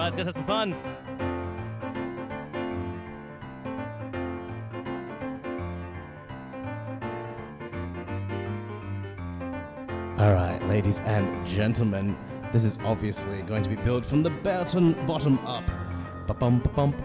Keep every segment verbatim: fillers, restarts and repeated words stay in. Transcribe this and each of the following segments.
let's get to some fun. Alright, ladies and gentlemen, this is obviously going to be built from the bottom, bottom up. Ba-bum, ba-bum.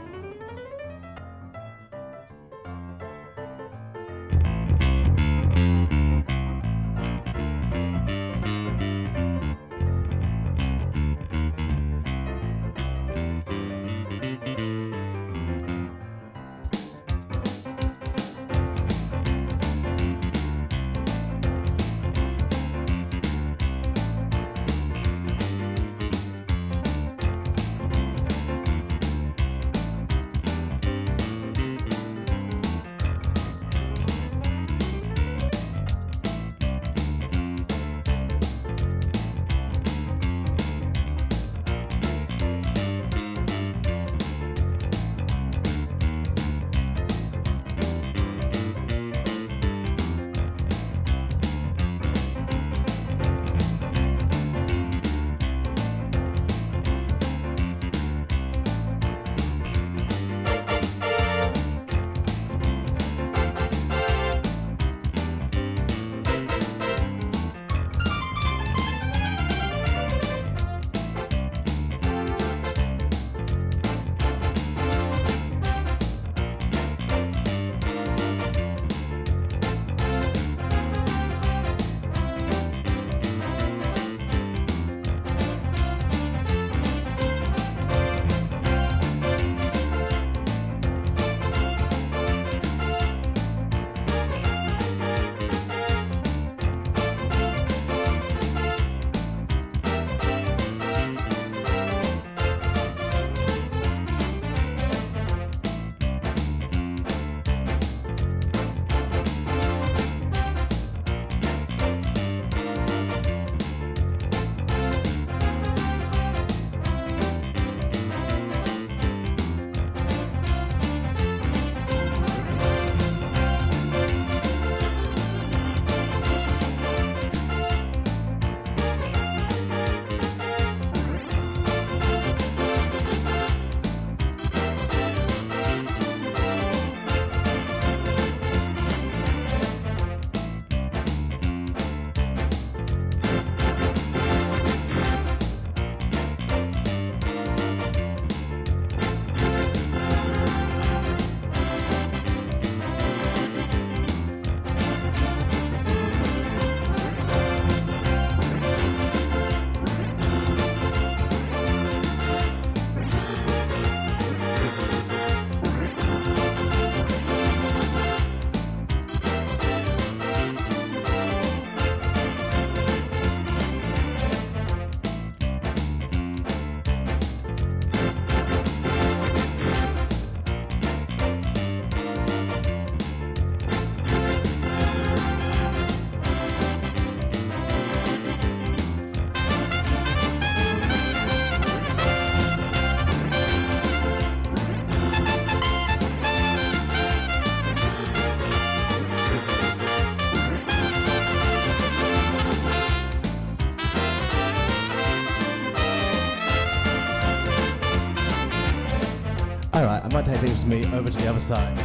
Alright, I might take things from me over to the other side.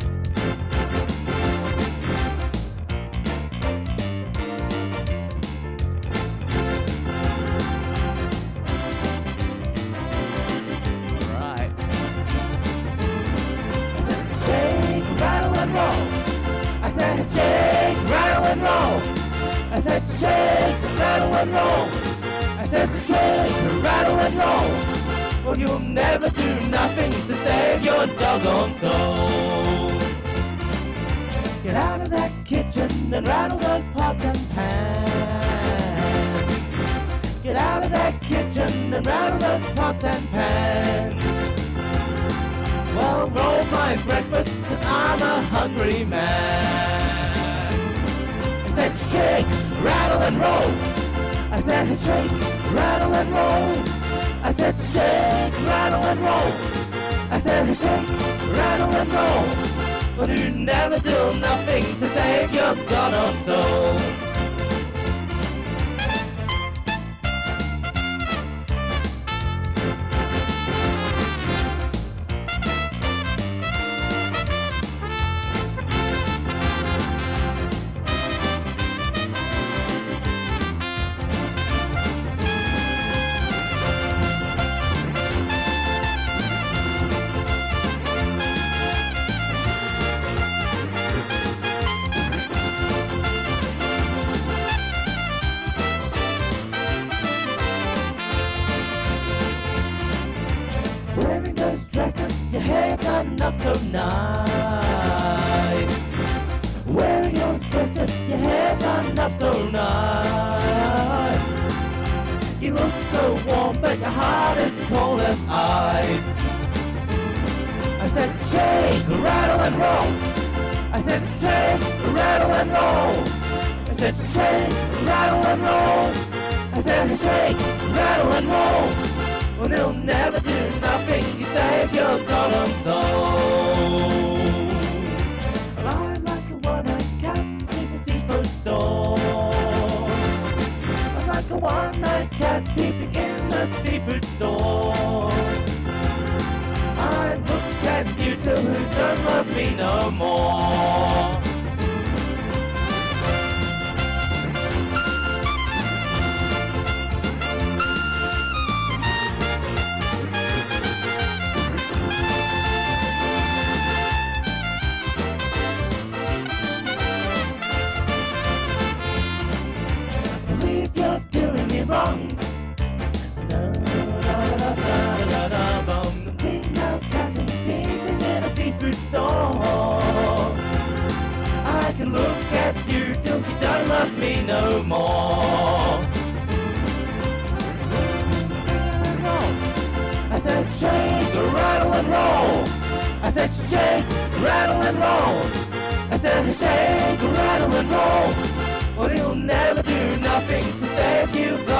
Alright. I said shake, rattle and roll. I said shake, rattle and roll. I said shake, rattle and roll. I said shake, rattle and roll. Well, you'll never do nothing to save your doggone soul. Get out of that kitchen and rattle those pots and pans. Get out of that kitchen and rattle those pots and pans. Well, roll my breakfast, cause I'm a hungry man. I said shake, rattle and roll. I said shake, rattle and roll. I said shake, rattle and roll. I said shake, rattle and roll. But you never do nothing to save your god-own soul. so nice. Wearing your dresses, your hair done up so nice. You look so warm, but your heart is cold as ice. I said, shake, rattle and roll. I said, shake, rattle and roll. I said, shake, rattle and roll. I said, shake, rattle and roll. Well, they'll never do nothing. You save your column soul. Well, I'm like a one-eyed cat in a seafood store. I'm like a one-eyed cat peeping in the seafood store. I look at you till you don't love me no more. Wrong. No, la la la la la bum. The king of cotton peeping in a seafood store. I can look at you till you don't love me no more. I said shake, rattle and roll. I said shake, rattle and roll. I said shake, rattle and roll. Well, you'll never do nothing to save you.